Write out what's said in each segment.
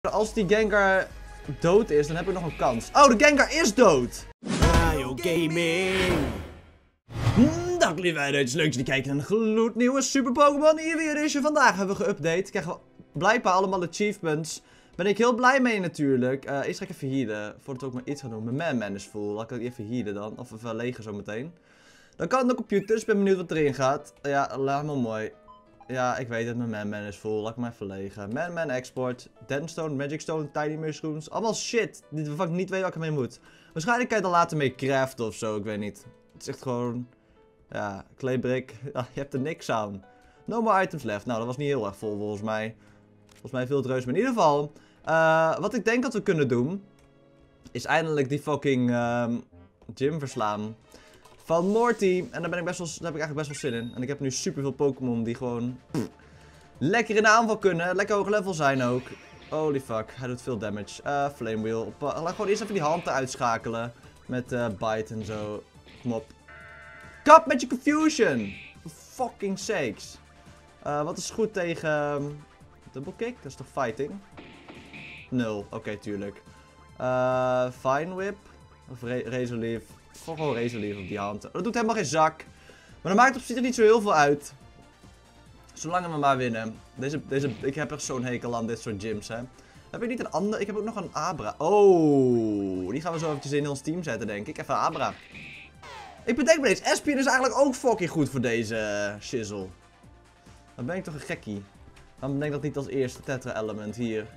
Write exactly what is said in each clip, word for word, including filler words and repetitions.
Als die Gengar dood is, dan heb ik nog een kans. Oh, de Gengar is dood! Mario Gaming! Hmm, dag lieve uiters, leuk dat je kijkt naar een gloednieuwe Super Pokémon Eevee Edition. Vandaag hebben we geüpdate, krijgen we blijkbaar allemaal achievements. Ben ik heel blij mee natuurlijk. Uh, eerst ga ik even healen, voordat ik ook maar iets ga doen. Mijn Man-Man is full, laat ik het even healen dan, of even legen zo meteen. Dan kan het de computer, dus ik ben benieuwd wat erin gaat. Ja, helemaal mooi. Ja, ik weet het, mijn Man-Man is full. Laat ik maar even legen. Man-Man export, Denstone, Magic Stone, Tiny Mushrooms. Allemaal shit, die waarvan ik niet weet wat ik ermee moet. Waarschijnlijk kan je er later mee craften of zo, ik weet niet. Het is echt gewoon... Ja, claybrik. Ja, je hebt er niks aan. No more items left. Nou, dat was niet heel erg vol volgens mij. Volgens mij veel het reus. Maar in ieder geval, uh, wat ik denk dat we kunnen doen, is eindelijk die fucking uh, gym verslaan. Van Morty. En daar, ben ik best wel, daar heb ik eigenlijk best wel zin in. En ik heb nu super veel Pokémon die gewoon pff, lekker in de aanval kunnen. Lekker hoog level zijn ook. Holy fuck, hij doet veel damage. Uh, Flame Wheel. Op, uh, laat gewoon eerst even die hand uitschakelen. Met uh, Bite en zo. Kom op. Kap met je confusion! For fucking sakes. Uh, wat is goed tegen... Um, double kick? Dat is toch fighting? Nul. Oké, okay, tuurlijk. Uh, fine whip. Of razor leaf. Gewoon razor leaf op die hand. Dat doet helemaal geen zak. Maar dat maakt op zich niet zo heel veel uit. Zolang we maar winnen. Deze, deze, ik heb echt zo'n hekel aan dit soort gyms, hè. Heb ik niet een ander? Ik heb ook nog een Abra. Oh, die gaan we zo eventjes in ons team zetten, denk ik. Even Abra. Ik bedenk me eens, Espion is eigenlijk ook fucking goed voor deze uh, shizzle. Dan ben ik toch een gekkie. Dan denk ik dat niet als eerste Tetra Element hier.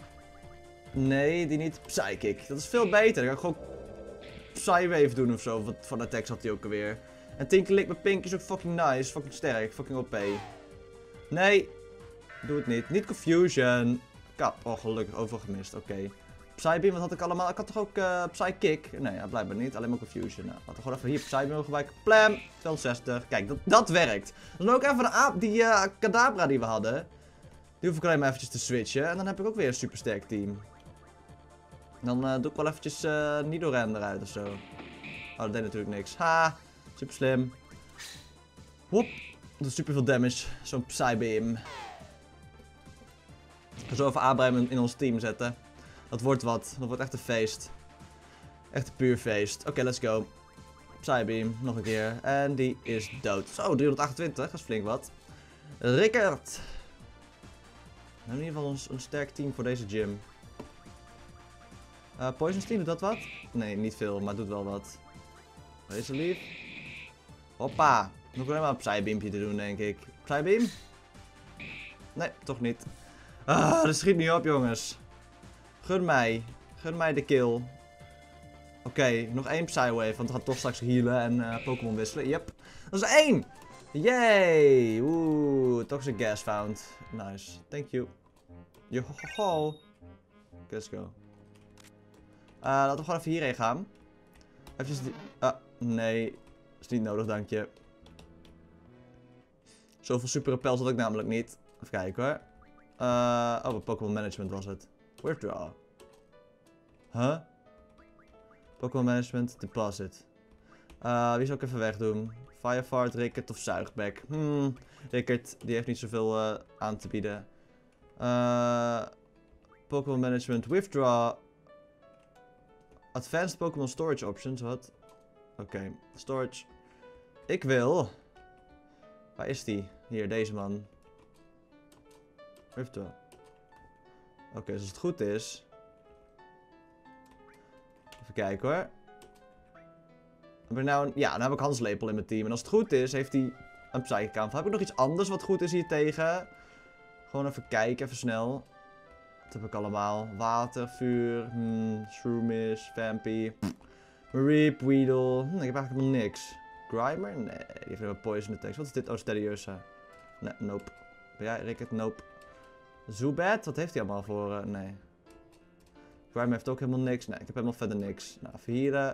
Nee, die niet. Psychic. Dat is veel beter. Dan kan ik gewoon Psywave doen of zo. Wat van attacks had hij ook alweer. En Tinkerlick met Pink is ook fucking nice. Fucking sterk. Fucking O P. Nee. Doe het niet. Niet Confusion. Kap. Oh, gelukkig. Overal gemist. Oké. Okay. Psybeam, wat had ik allemaal? Ik had toch ook uh, Psykick? Nee, ja, blijkbaar niet. Alleen maar Confusion. Nou, laten we gewoon even hier Psybeam gebruiken. Plam, tweehonderdzestig. Kijk, dat, dat werkt. Dan ook even de aap, die uh, Kadabra die we hadden. Die hoef ik alleen maar eventjes te switchen. En dan heb ik ook weer een super sterk team. Dan uh, doe ik wel eventjes uh, Nidoran eruit of zo. Oh, dat deed natuurlijk niks. Ha, super slim. Hop, dat doet super veel damage. Zo'n Psybeam. Ik ga zo even Abraham in, in ons team zetten. Dat wordt wat. Dat wordt echt een feest. Echt een puur feest. Oké, okay, let's go. Psybeam, nog een keer. En die is dood. Zo, driehonderdachtentwintig. Dat is flink wat. Rickert. We hebben in ieder geval een, een sterk team voor deze gym. Uh, Poison Steam, doet dat wat? Nee, niet veel, maar doet wel wat. Deze lief. Hoppa. Nog alleen maar een Psybeampje te doen, denk ik. Psybeam? Nee, toch niet. Ah, dat schiet niet op, jongens. Gun mij. Gun mij de kill. Oké, okay, nog één Psywave, want we gaan toch straks healen en uh, Pokémon wisselen. Yep. Dat is één! Yay! Oeh, toxic gas found. Nice. Thank you. Yohoho. Let's go. Uh, laten we gewoon even hierheen gaan. Even die... Ah, nee. Is niet nodig, dank je. Zoveel super repels had ik namelijk niet. Even kijken hoor. Uh, oh, Pokémon Management was het. Withdraw. Huh? Pokémon Management, Deposit. Uh, wie zou ik even wegdoen? Firefart, Rickert of Zuigbek? Hmm, Rickert, die heeft niet zoveel uh, aan te bieden. Uh, Pokémon Management, Withdraw. Advanced Pokémon Storage Options, wat? Oké, okay. Storage. Ik wil... Waar is die? Hier, deze man. Withdraw. Oké, okay, dus als het goed is... Even kijken hoor. Heb ik nou een... Ja, dan heb ik Hanslepel in mijn team. En als het goed is, heeft hij een Psychic aanval. Heb ik nog iets anders wat goed is hier tegen? Gewoon even kijken, even snel. Wat heb ik allemaal? Water, vuur, hmm, Shroomish, Vampy, Mareep, Weedle. Hm, ik heb eigenlijk helemaal niks. Grimer? Nee, die heeft een Poison attacks. Wat is dit? Oh, Stadiusa. Nee, nope. Ben jij, Rickert? Nope. Zubat? Wat heeft hij allemaal voor? Uh, nee. Grimer heeft ook helemaal niks. Nee, ik heb helemaal verder niks. Nou, even hier. Uh...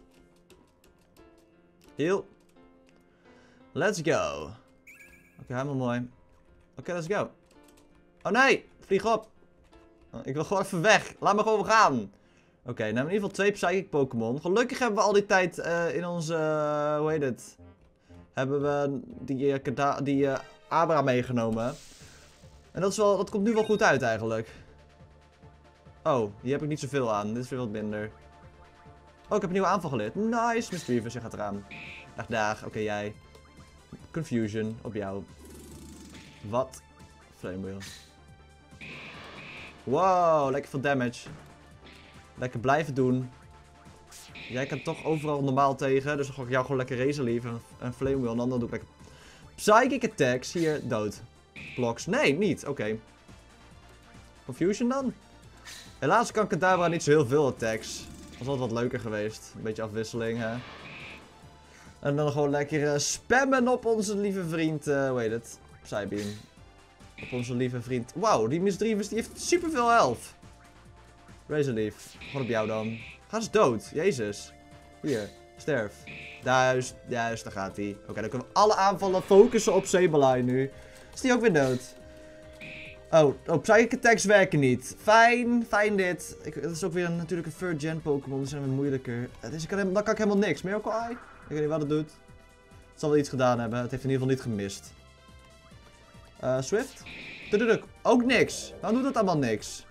Heal. Let's go. Oké, okay, helemaal mooi. Oké, okay, let's go. Oh nee! Vlieg op! Oh, ik wil gewoon even weg. Laat me gewoon gaan. Oké, okay, nou in ieder geval twee Psychic Pokémon. Gelukkig hebben we al die tijd uh, in onze... Uh, hoe heet het? Hebben we die, uh, die uh, Abra meegenomen. En dat, is wel, dat komt nu wel goed uit eigenlijk. Oh, hier heb ik niet zoveel aan. Dit is weer wat minder. Oh, ik heb een nieuwe aanval geleerd. Nice, Misdreavus, je gaat eraan. Dag, dag. Oké, okay, jij. Confusion, op jou. Wat? Flame Wheel. Wow, lekker veel damage. Lekker blijven doen. Jij kan toch overal normaal tegen. Dus dan ga ik jou gewoon lekker Razor Leaf en, en Flame Wheel. En dan doe ik lekker Psychic Attacks. Hier, dood. Blocks. Nee, niet. Oké. Okay. Confusion dan? Helaas kan Kadabra niet zo heel veel attacks. Dat was altijd wat leuker geweest. Een beetje afwisseling, hè. En dan gewoon lekker uh, spammen op onze lieve vriend. Uh, hoe heet het? Psybeam. Op onze lieve vriend. Wauw, die Misdreavus die heeft superveel health. Razor Leaf. Gewoon op jou dan. Ga eens dood. Jezus. Hier. Sterf. Juist. Juist, daar gaat hij. Oké, okay, dan kunnen we alle aanvallen focussen op Sableye nu. Is die ook weer dood? Oh, oh, Psychic Attacks werken niet. Fijn, fijn dit. Ik, het is ook weer een, natuurlijk een third gen Pokémon, dus zijn we moeilijker. Dus ik kan, dan kan ik helemaal niks. Miracle Eye? Ik weet niet wat het doet. Het zal wel iets gedaan hebben. Het heeft in ieder geval niet gemist. Uh, Swift? Tududuk. Ook niks. Waarom doet het allemaal niks?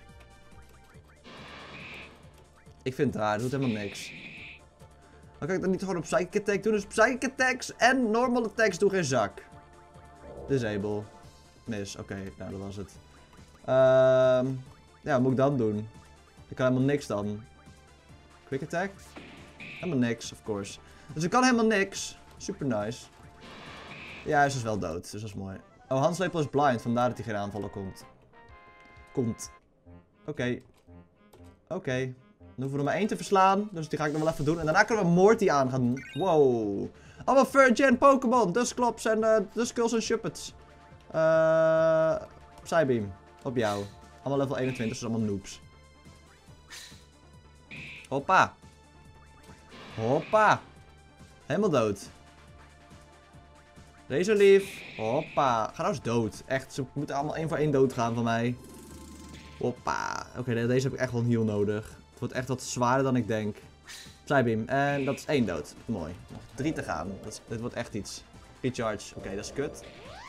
Ik vind het raar, het doet helemaal niks. Dan kan ik dat niet gewoon op Psychic Attack doen. Dus Psychic Attacks en Normal Attacks doen geen zak. Disable. Mis, oké, okay, nou dat was het. Uh, ja, wat moet ik dan doen? Ik kan helemaal niks dan. Quick attack? Helemaal niks, of course. Dus ik kan helemaal niks. Super nice. Ja, hij is dus wel dood, dus dat is mooi. Oh, Hanslepel is blind, vandaar dat hij geen aanvallen komt. Komt. Oké. Okay. Oké. Okay. Dan hoeven we er maar één te verslaan, dus die ga ik nog wel even doen. En daarna kunnen we Morty aan gaan doen. Wow. Allemaal third gen Pokémon, Dusclops en uh, Duskulls en Shuppets. Uh, Psybeam. Op jou. Allemaal level eenentwintig, dus allemaal noobs. Hoppa. Hoppa. Helemaal dood. Razor Leaf. Hoppa. Ga nou eens dood. Echt, ze moeten allemaal één voor één dood gaan van mij. Hoppa. Oké, okay, deze heb ik echt wel een heal nodig. Het wordt echt wat zwaarder dan ik denk. Psybeam. En dat is één dood. Mooi. Nog drie te gaan. Dat is, dit wordt echt iets. Recharge. Oké, okay, dat is kut.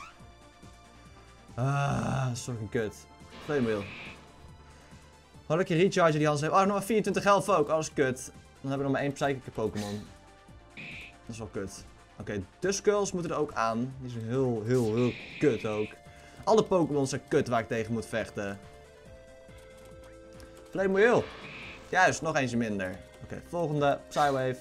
Ah, dat is toch een kut. Flame Wheel. Gewoon lekker rechargen die Hans heeft. Oh, nog maar vierentwintig health ook. Oh, dat is kut. Dan hebben we nog maar één Psychic Pokémon. Dat is wel kut. Oké, okay, Duskulls moeten er ook aan. Die zijn heel, heel, heel kut ook. Alle Pokémon zijn kut waar ik tegen moet vechten. Flame Wheel. Juist, nog eentje minder. Oké, okay, volgende. Psywave.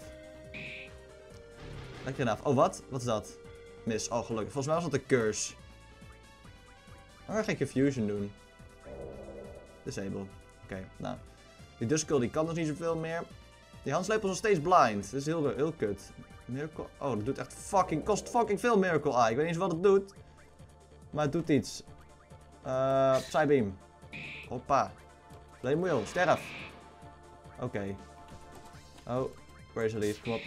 Lekker af. Oh, wat? Wat is dat? Mis. Oh, gelukkig. Volgens mij was dat een curse. Dan ga ik geen Confusion doen. Disable. Oké, okay, nou. Die Duskull die kan dus niet zoveel meer. Die Hanslepel is nog steeds blind. Dat is heel, heel kut. Miracle... Oh, dat doet echt fucking... Kost fucking veel Miracle Eye. Ik weet niet eens wat het doet. Maar het doet iets. Uh, Psybeam. Hoppa. Flame Wheel. Sterf. Oké. Okay. Oh. Razor Leaf. Kom op.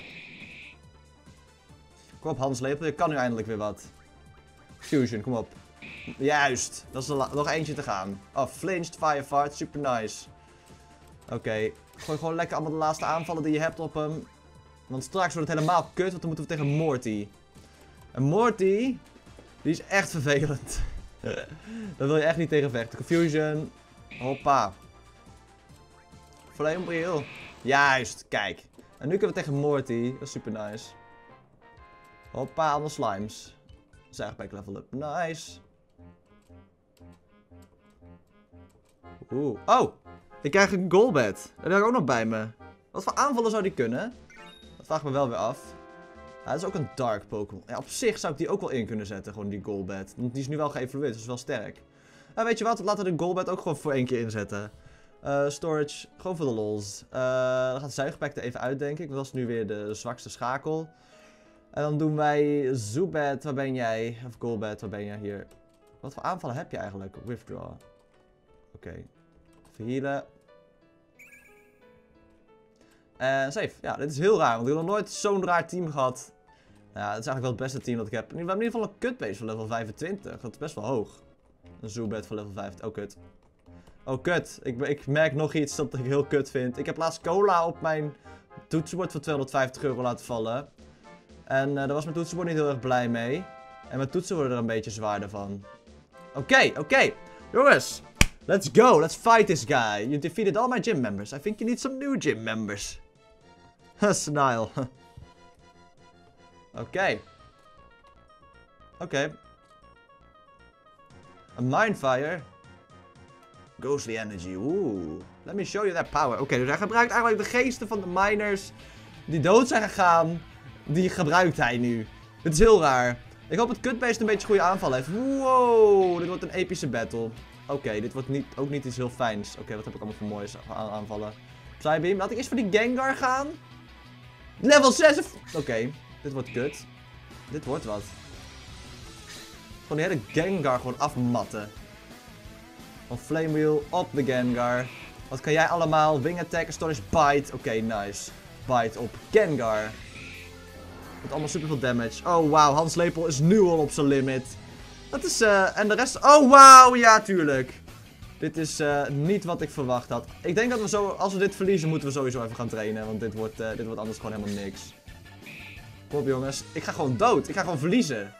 Kom op, Hanslepel. Je kan nu eindelijk weer wat. Fusion. Kom op. Juist. Dat is er nog eentje te gaan. Oh, flinched, Firefart. Super nice. Oké. Okay. Gooi gewoon lekker allemaal de laatste aanvallen die je hebt op hem. Want straks wordt het helemaal kut, want dan moeten we tegen Morty. En Morty, die is echt vervelend. Daar wil je echt niet tegen vechten. Confusion. Hoppa. Flame Wheel. Juist, kijk. En nu kunnen we tegen Morty. Dat is super nice. Hoppa, allemaal slimes. Zaagpack level up. Nice. Oeh. Oh! Ik krijg een Golbat. Dat heb ik ook nog bij me. Wat voor aanvallen zou die kunnen? Dat vraag ik me wel weer af. Ja, dat is ook een Dark Pokémon. Ja, op zich zou ik die ook wel in kunnen zetten, gewoon die Golbat. Want die is nu wel geëvolueerd, dus dat is wel sterk. Nou, weet je wat? Laten we de Golbat ook gewoon voor één keer inzetten. Uh, storage, gewoon voor de lols. Uh, dan gaat de Zuigpack er even uit, denk ik. Want dat is nu weer de zwakste schakel. En dan doen wij Zubat, waar ben jij? Of Golbat, waar ben jij hier? Wat voor aanvallen heb je eigenlijk? Withdraw. Oké. Okay. Verhealen. En save. Ja, dit is heel raar, want ik heb nog nooit zo'n raar team gehad. Ja, het is eigenlijk wel het beste team dat ik heb. We hebben in ieder geval een kutbase van level vijfentwintig. Dat is best wel hoog. Een Zubat van level vijfentwintig. Oh, kut. Oh, kut. Ik, ik merk nog iets dat ik heel kut vind. Ik heb laatst cola op mijn toetsenbord voor tweehonderdvijftig euro laten vallen. En uh, daar was mijn toetsenbord niet heel erg blij mee. En mijn toetsen worden er een beetje zwaarder van. Oké, okay, oké. Okay. Jongens. Let's go. Let's fight this guy. You defeated all my gym members. I think you need some new gym members. Snile. Oké. Okay. Oké. Okay. A Mindfire. Ghostly Energy. Oeh. Let me show you that power. Oké, okay, dus hij gebruikt eigenlijk de geesten van de miners die dood zijn gegaan. Die gebruikt hij nu. Dit is heel raar. Ik hoop dat Cutbeest een beetje goede aanval heeft. Wow, dit wordt een epische battle. Oké, okay, dit wordt niet, ook niet iets heel fijns. Oké, okay, wat heb ik allemaal voor moois aan aanvallen? Psybeam. Laat ik eerst voor die Gengar gaan. Level zes. Oké, okay, dit wordt kut. Dit wordt wat. Gewoon die hele Gengar gewoon afmatten. Van Flame Wheel op de Gengar. Wat kan jij allemaal? Wing Attack, Astonish, Bite. Oké, okay, nice. Bite op Gengar. Met allemaal superveel damage. Oh, wauw. Hans Lepel is nu al op zijn limit. Dat is, uh, en de rest... Oh, wauw. Ja, tuurlijk. Dit is uh, niet wat ik verwacht had. Ik denk dat we zo... Als we dit verliezen, moeten we sowieso even gaan trainen. Want dit wordt, uh, dit wordt anders gewoon helemaal niks. Kom op, jongens. Ik ga gewoon dood. Ik ga gewoon verliezen.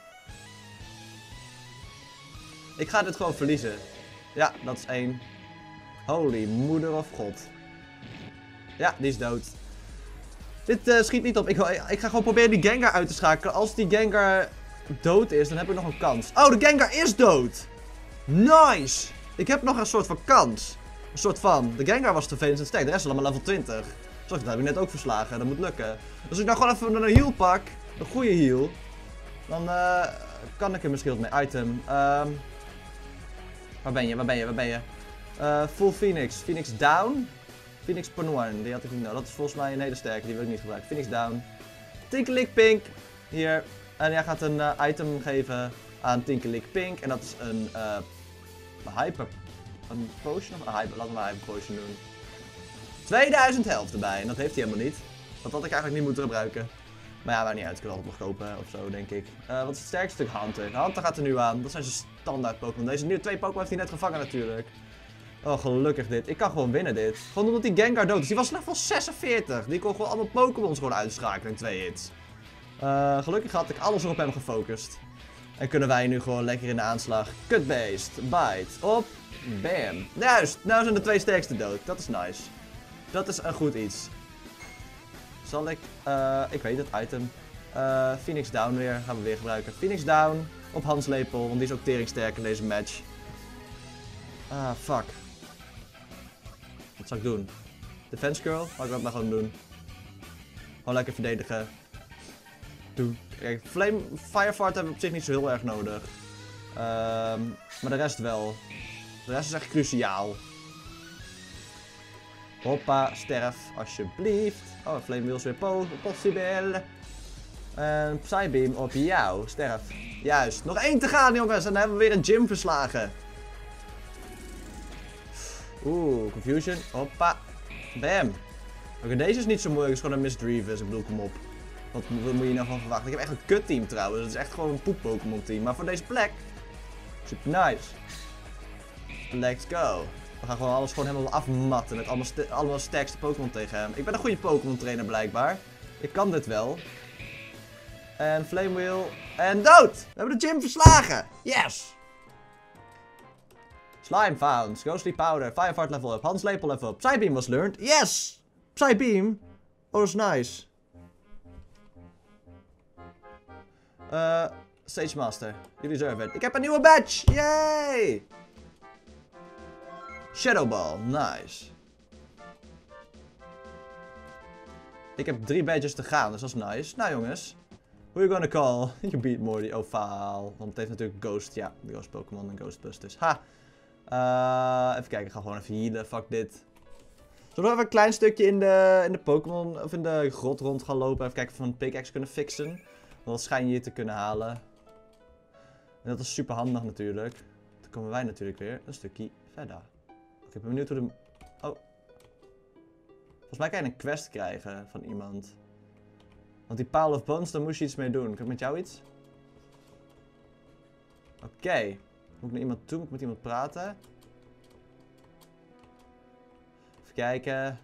Ik ga dit gewoon verliezen. Ja, dat is één. Holy moeder of god. Ja, die is dood. Dit uh, schiet niet op. Ik, ik ga gewoon proberen die Gengar uit te schakelen. Als die Gengar dood is, dan heb ik nog een kans. Oh, de Gengar is dood! Nice! Ik heb nog een soort van kans. Een soort van. De Gengar was te vervelend en sterk. De rest is allemaal level twintig. Zo, dat heb ik net ook verslagen. Dat moet lukken. Dus als ik nou gewoon even een heal pak. Een goede heal. Dan uh, kan ik er misschien wat mee. Item. Um, waar ben je? Waar ben je? Waar ben je? Uh, full Phoenix. Phoenix down. Phoenix Panoan, die had ik niet nodig. Dat is volgens mij een hele sterke, die wil ik niet gebruiken. Phoenix down. Tinkelik Pink. Hier. En jij gaat een uh, item geven aan Tinkelik Pink. En dat is een, uh, een hyper... Een potion? Of een hyper, laten we maar een hyper potion doen. tweeduizend health erbij. En dat heeft hij helemaal niet. Dat had ik eigenlijk niet moeten gebruiken. Maar ja, maakt niet uit. Ik kan altijd nog kopen of zo, denk ik. Uh, wat is het sterkste stuk? Hunter. Hunter gaat er nu aan. Dat zijn zijn standaard Pokémon. Deze nieuwe twee Pokémon heeft hij net gevangen natuurlijk. Oh, gelukkig dit. Ik kan gewoon winnen dit. Gewoon omdat die Gengar dood is. Die was level zesenveertig. Die kon gewoon allemaal Pokémons gewoon uitschakelen in twee hits. Uh, gelukkig had ik alles op hem gefocust. En kunnen wij nu gewoon lekker in de aanslag. Cutbeest. Bite. Op. Bam. Juist. Nou zijn de twee sterkste dood. Dat is nice. Dat is een goed iets. Zal ik... Uh, ik weet het. Item. Uh, Phoenix Down weer. Gaan we weer gebruiken. Phoenix Down. Op Hans Lepel. Want die is ook teringsterk in deze match. Ah, fuck. Wat zou ik doen? Defense Curl? Laat ik dat maar gewoon doen. Gewoon lekker verdedigen. Doe. Kijk, Flame Firefart hebben we op zich niet zo heel erg nodig. Um, maar de rest wel. De rest is echt cruciaal. Hoppa, sterf, alsjeblieft. Oh, Flame Wheels weer po possible. En Psybeam op jou, sterf. Juist, nog één te gaan jongens en dan hebben we weer een gym verslagen. Oeh, Confusion. Hoppa. Bam. Oké, okay, deze is niet zo moeilijk. Het is gewoon een Misdreavus. Ik bedoel, kom op. Wat, wat moet je nou van verwachten? Ik heb echt een kut team trouwens. Het is echt gewoon een poep Pokémon team. Maar voor deze plek. Super nice. Let's go. We gaan gewoon alles gewoon helemaal afmatten. Met allemaal, st allemaal sterkste Pokémon tegen hem. Ik ben een goede Pokémon trainer blijkbaar. Ik kan dit wel. En Flame Wheel. En dood! We hebben de gym verslagen. Yes! Slime found. Ghostly Powder. Firefart level up. Hans Lepel level up. Psybeam was learned. Yes! Psybeam. Oh, dat is nice. Uh, Sage Master. You deserve it. Ik heb een nieuwe badge. Yay! Shadow Ball. Nice. Ik heb drie badges te gaan, dus dat is nice. Nou jongens. Who are you gonna call? You beat Morty. Oh, faal. Want het heeft natuurlijk Ghost. Ja, de Ghost Pokémon en Ghostbusters. Ha! Uh, even kijken, ik ga gewoon even healen. Fuck dit. Zullen we even een klein stukje in de, in de Pokémon, of in de grot rond gaan lopen. Even kijken of we een pickaxe kunnen fixen. Want dat schijn je hier te kunnen halen. En dat is super handig natuurlijk. Dan komen wij natuurlijk weer een stukje verder. Oké, ik ben benieuwd hoe de... Oh. Volgens mij kan je een quest krijgen van iemand. Want die Pile of Bones, daar moest je iets mee doen. Kan ik met jou iets? Oké. Okay. Moet ik naar iemand toe? Moet ik met iemand praten? Even kijken.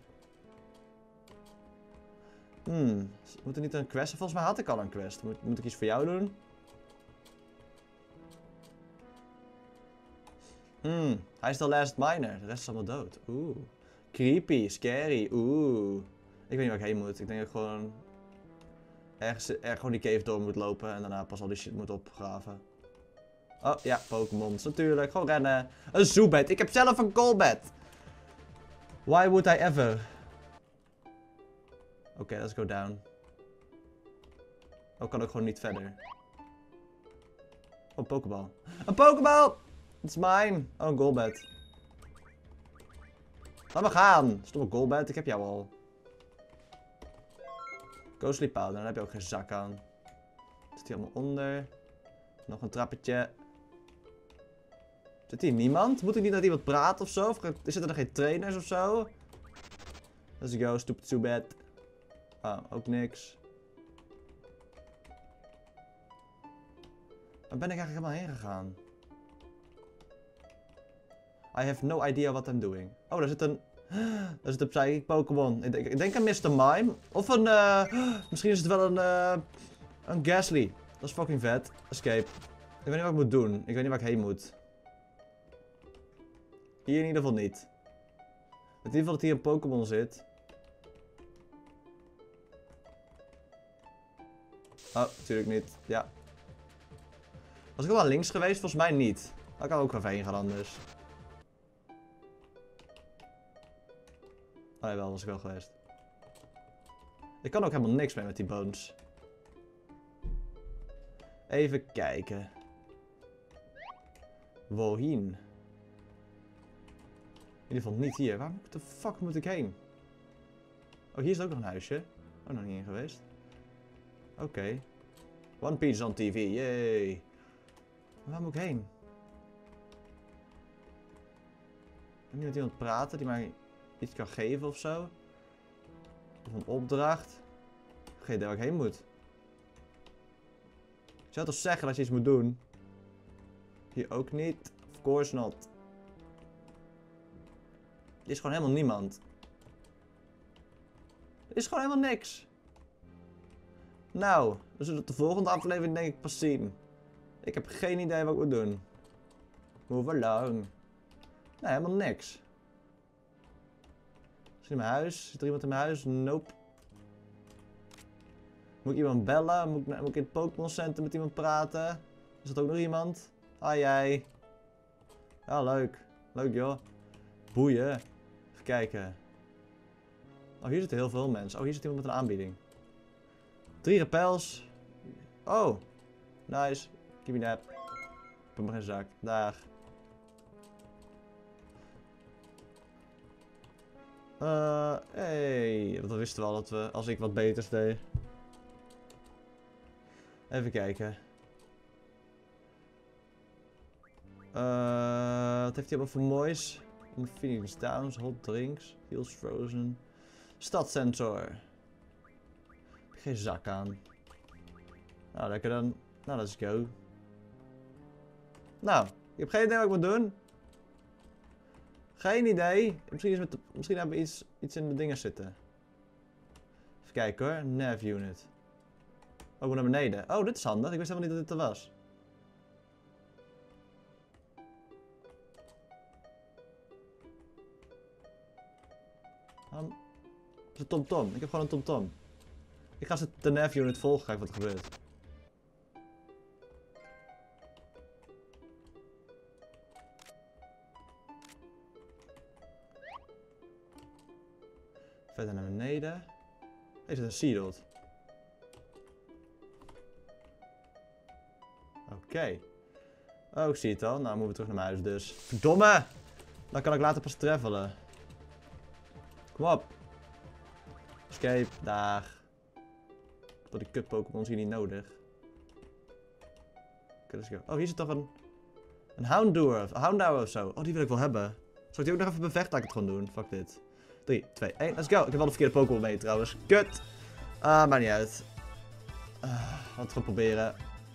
Hmm. Moet er niet een quest? Volgens mij had ik al een quest. Moet, moet ik iets voor jou doen? Hmm, hij is de last miner. De rest is allemaal dood. Oeh. Creepy, scary. Oeh. Ik weet niet waar ik heen moet. Ik denk dat ik gewoon... Ergens, ergens gewoon die cave door moet lopen. En daarna pas al die shit moet opgraven. Oh, ja. Pokémons. Natuurlijk. Gewoon rennen. Een zoebed. Ik heb zelf een golbed. Why would I ever? Oké, okay, let's go down. Oh, kan ook gewoon niet verder. Oh, een pokebal. Een pokebal! It's mine. Oh, een golbed. Laat me gaan. Stomme golbed, ik heb jou al. Ghostly powder, dan heb je ook geen zak aan. Zit hier allemaal onder. Nog een trappetje. Zit hier niemand? Moet ik niet met iemand praten of zo? Of zitten er geen trainers of zo? Let's go, stupid Zubat. Ah, ook niks. Waar ben ik eigenlijk helemaal heen gegaan? I have no idea what I'm doing. Oh, daar zit een... Daar zit een Psychic Pokémon. Ik, ik denk aan mister Mime. Of een... Uh... Misschien is het wel een... Uh... Een Ghastly. Dat is fucking vet. Escape. Ik weet niet wat ik moet doen. Ik weet niet waar ik heen moet. Hier in ieder geval niet. In ieder geval dat hier een Pokémon zit. Oh, natuurlijk niet. Ja. Was ik wel links geweest? Volgens mij niet. Daar kan ook even heen gaan anders. Oh nee, wel, was ik wel geweest. Ik kan ook helemaal niks mee met die bones. Even kijken. Wohin? In ieder geval niet hier. Waar de fuck moet ik heen? Oh, hier is ook nog een huisje. Oh, nog niet in geweest. Oké. Okay. One Piece on T V, yay. Waar moet ik heen? Kan niet met iemand praten die mij iets kan geven of zo? Of een opdracht? Geen idee waar ik heen moet. Ik zou toch zeggen dat je iets moet doen? Hier ook niet. Of course not. Er is gewoon helemaal niemand. Er is gewoon helemaal niks. Nou, we zullen het de volgende aflevering denk ik pas zien. Ik heb geen idee wat ik moet doen. Move along. Nee, helemaal niks. Is in mijn huis? Zit er iemand in mijn huis? Nope. Moet ik iemand bellen? Moet ik, moet ik in het Pokémon Center met iemand praten? Is dat ook nog iemand? Ah, jij. Ja, leuk. Leuk joh. Boeien. Even kijken. Oh, hier zitten heel veel mensen. Oh, hier zit iemand met een aanbieding. Drie repels. Oh. Nice. Give me that. Ik heb maar geen zak. Daar. Uh, hey. Dat wisten we al dat we, als ik wat beters deed. Even kijken. Uh, wat heeft hij allemaal voor moois? Phoenix Downs, hot drinks, Heels Frozen. Stadsensor. Heb je geen zak aan. Nou, lekker dan. Nou, let's go. Nou, ik heb geen idee wat ik moet doen. Geen idee. Misschien, is met de, misschien hebben we iets, iets in de dingen zitten. Even kijken hoor. Nav unit. Oh, ik moet naar beneden. Oh, dit is handig. Ik wist helemaal niet dat dit er was. Um, dat is een TomTom. Ik heb gewoon een TomTom. Ik ga de Nav unit volgen. Kijken wat er gebeurt. Verder naar beneden. Hier zit een Seedot. Oké. Okay. Oh, ik zie het al. Nou, moeten we terug naar mijn huis dus. Verdomme! Dan kan ik later pas travelen. Kom op. Escape. Daar. Door die kut Pokémon hier niet nodig. Oké, let's go. Oh, hier zit toch een... Een Houndour. Een Houndour of zo. Oh, die wil ik wel hebben. Zal ik die ook nog even bevechten? Laat ik het gewoon doen. Fuck dit. drie, twee, één. Let's go. Ik heb wel de verkeerde Pokémon mee trouwens. Kut. Ah, uh, maakt niet uit. Uh, laten we het gewoon proberen.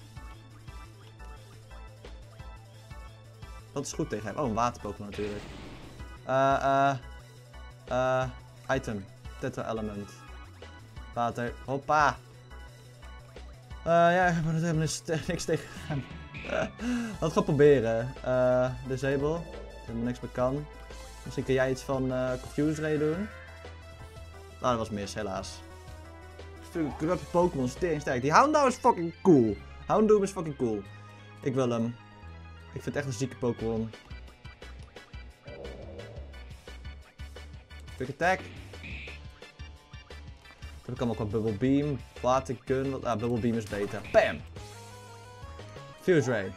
Dat is goed tegen hem. Oh, een water-Pokémon natuurlijk. Eh, uh, eh, uh, item. Tetra Element. Water. Hoppa. Uh, ja, ik heb er helemaal niks tegen hem. Laten we het gewoon proberen. Uh, disable. helemaal niks meer kan. Misschien kan jij iets van uh, Confuse Ray doen. Nou, dat was mis, helaas. Corrupte Pokémon, stering sterk. Die Houndour is fucking cool. Houndour is fucking cool. Ik wil hem. Ik vind het echt een zieke Pokémon. Quick attack. Dan kan ook wat Bubble Beam. Water Gun. Ah, Bubble Beam is beter. Bam! Fuse Ray.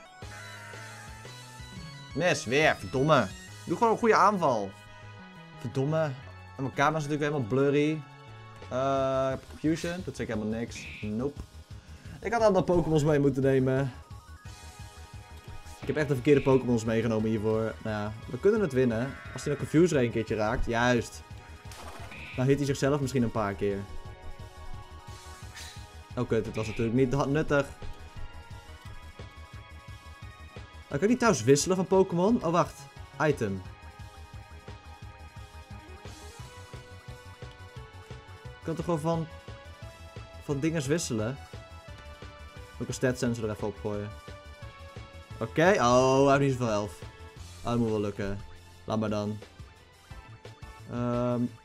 Mis, weer. Verdomme. Doe gewoon een goede aanval. Verdomme. En mijn camera is natuurlijk helemaal blurry. Uh, Confusion. Dat zeg ik helemaal niks. Nope. Ik had andere Pokémons mee moeten nemen. Ik heb echt de verkeerde Pokémons meegenomen hiervoor. Nou ja, we kunnen het winnen. Als hij een Confuse Ray een keertje raakt. Juist. Dan hit hij zichzelf misschien een paar keer. Oh kut, het was natuurlijk niet nuttig. Oh, kan ik niet trouwens wisselen van Pokémon? Oh wacht. Item. Ik kan toch gewoon van... Van dinges wisselen? Ook een stat sensor er even op gooien. Oké. Okay. Oh, hij heeft niet zoveel elf. Oh, dat moet wel lukken. Laat maar dan. Um...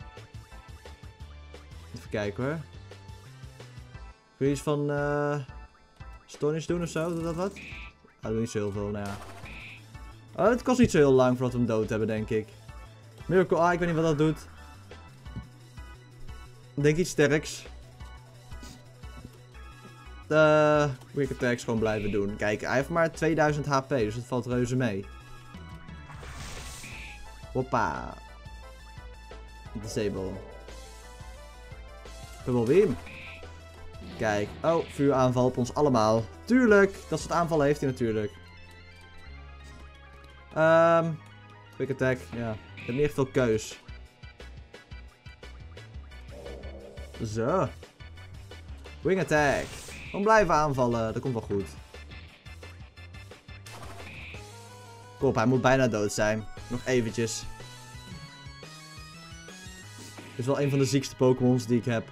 Even kijken hoor. Kun je iets van... Uh... Stonish doen ofzo? Doet dat wat? Oh, dat doet niet zo heel veel, nou ja. Oh, het kost niet zo heel lang voordat we hem dood hebben, denk ik. Miracle Eye, ik weet niet wat dat doet. Ik denk iets sterks. De Quick Attacks gewoon blijven doen. Kijk, hij heeft maar tweeduizend H P, dus het valt reuze mee. Hoppa. Disable. Bubble Beam. Kijk. Oh, vuuraanval op ons allemaal. Tuurlijk. Dat soort aanvallen heeft hij natuurlijk. Um, quick attack. Ja. Ik heb niet echt veel keus. Zo. Wing attack. Gewoon blijven aanvallen. Dat komt wel goed. Kom op, hij moet bijna dood zijn. Nog eventjes. Dit is wel een van de ziekste Pokémons die ik heb.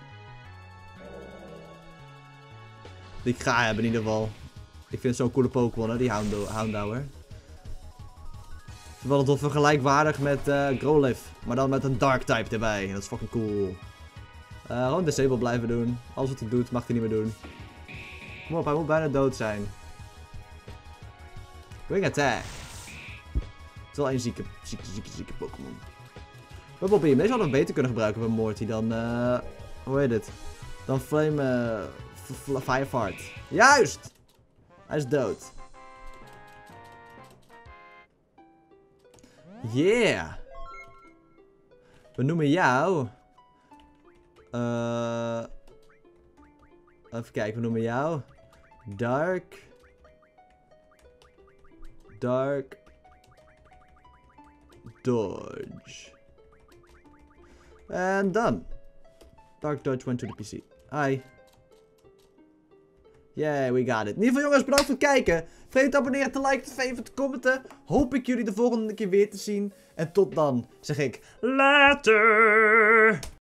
Die ik ga hebben in ieder geval. Ik vind het zo'n coole Pokémon, hè, die Houndour. Het is wel toch vergelijkwaardig met uh, Growlithe. Maar dan met een Dark type erbij. Dat is fucking cool. Uh, gewoon Disable blijven doen. Alles wat hij doet mag hij niet meer doen. Kom op, hij moet bijna dood zijn. Wing attack. Het is wel een zieke, zieke, zieke, zieke Pokémon. Bubble Beam. Deze hadden we beter kunnen gebruiken bij Morty dan... Uh, hoe heet het? Dan Flame... Uh, Firefart. Juist! Hij is dood. Yeah! We noemen jou... Uh, even kijken, we noemen jou... Dark... Dark... Dodge. En dan. Dark Dodge went to the P C. Hi. Yeah, we got it. In ieder geval jongens, bedankt voor het kijken. Vergeet niet te abonneren, te liken, te faven, te commenten. Hoop ik jullie de volgende keer weer te zien. En tot dan zeg ik later.